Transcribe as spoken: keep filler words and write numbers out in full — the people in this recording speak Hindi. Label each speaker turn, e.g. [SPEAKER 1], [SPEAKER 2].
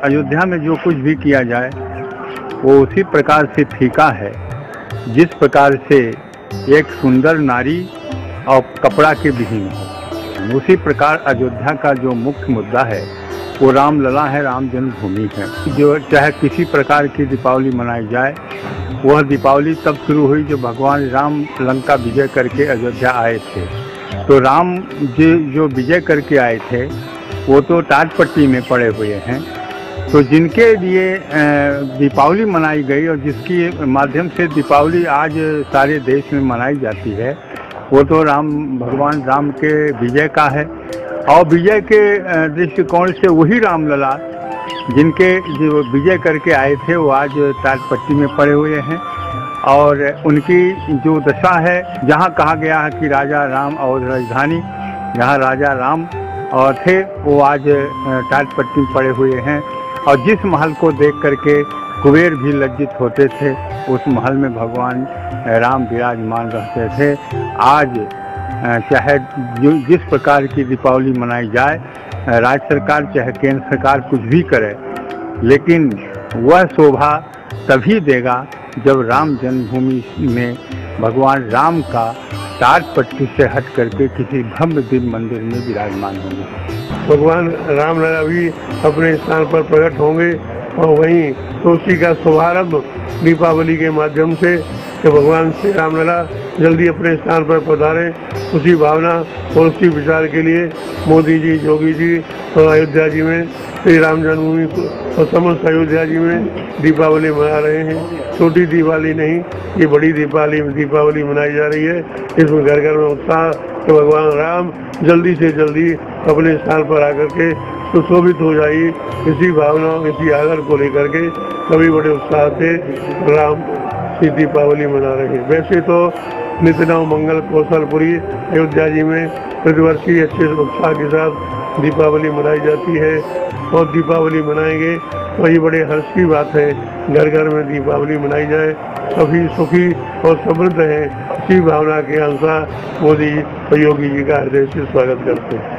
[SPEAKER 1] अयोध्या में जो कुछ भी किया जाए वो उसी प्रकार से फीका है जिस प्रकार से एक सुंदर नारी और कपड़ा के विहीन हो। उसी प्रकार अयोध्या का जो मुख्य मुद्दा है वो रामलला है, राम जन्मभूमि है। जो चाहे किसी प्रकार की दीपावली मनाई जाए, वह दीपावली तब शुरू हुई जब भगवान राम लंका विजय करके अयोध्या आए थे। तो राम जी जो विजय करके आए थे वो तो टाटपट्टी में पड़े हुए हैं, तो जिनके लिए दीपावली मनाई गई और जिसकी माध्यम से दीपावली आज सारे देश में मनाई जाती है वो तो राम भगवान राम के विजय का है। और विजय के दृष्टिकोण से वही रामलला जिनके जो विजय करके आए थे वो आज टाटपट्टी में पड़े हुए हैं और उनकी जो दशा है, जहाँ कहा गया है कि राजा राम और राजधानी, जहाँ राजा राम और थे वो आज टाटपट्टी में पड़े हुए हैं। और जिस महल को देख करके कुबेर भी लज्जित होते थे, उस महल में भगवान राम विराजमान रहते थे। आज चाहे जिस प्रकार की दीपावली मनाई जाए, राज्य सरकार चाहे केंद्र सरकार कुछ भी करे, लेकिन वह शोभा तभी देगा जब राम जन्मभूमि में भगवान राम का टाटपट्टी से हट करके किसी भव्य दिव्य मंदिर में विराजमान होंगे।
[SPEAKER 2] भगवान रामलला भी अपने स्थान पर प्रकट होंगे और वहीं तो उसी का शुभारंभ दीपावली के माध्यम से कि भगवान श्री रामलला जल्दी अपने स्थान पर पधारें, उसी भावना और उसी विचार के लिए मोदी जी, योगी जी और अयोध्या जी में श्री राम जन्मभूमि और समस्त अयोध्या जी में दीपावली मना रहे हैं। छोटी दिवाली नहीं, ये बड़ी दीपावली दीपावली मनाई जा रही है। इसमें घर घर में उत्साह कि भगवान राम जल्दी से जल्दी अपने स्थान पर आकर के सुशोभित हो जाइए। इसी भावना, इसी आदर को लेकर के सभी बड़े उत्साह से राम की दीपावली मना रहे हैं। वैसे तो नितनव मंगल कौशलपुरी अयोध्या जी में प्रतिवर्ष ही अच्छे उत्साह के साथ दीपावली मनाई जाती है और दीपावली मनाएंगे वही बड़े हर्ष की बात है। घर घर में दीपावली मनाई जाए, सभी सुखी और समृद्ध हैं, इसी भावना के अनुसार मोदी और योगी जी का हृदय से स्वागत करते हैं।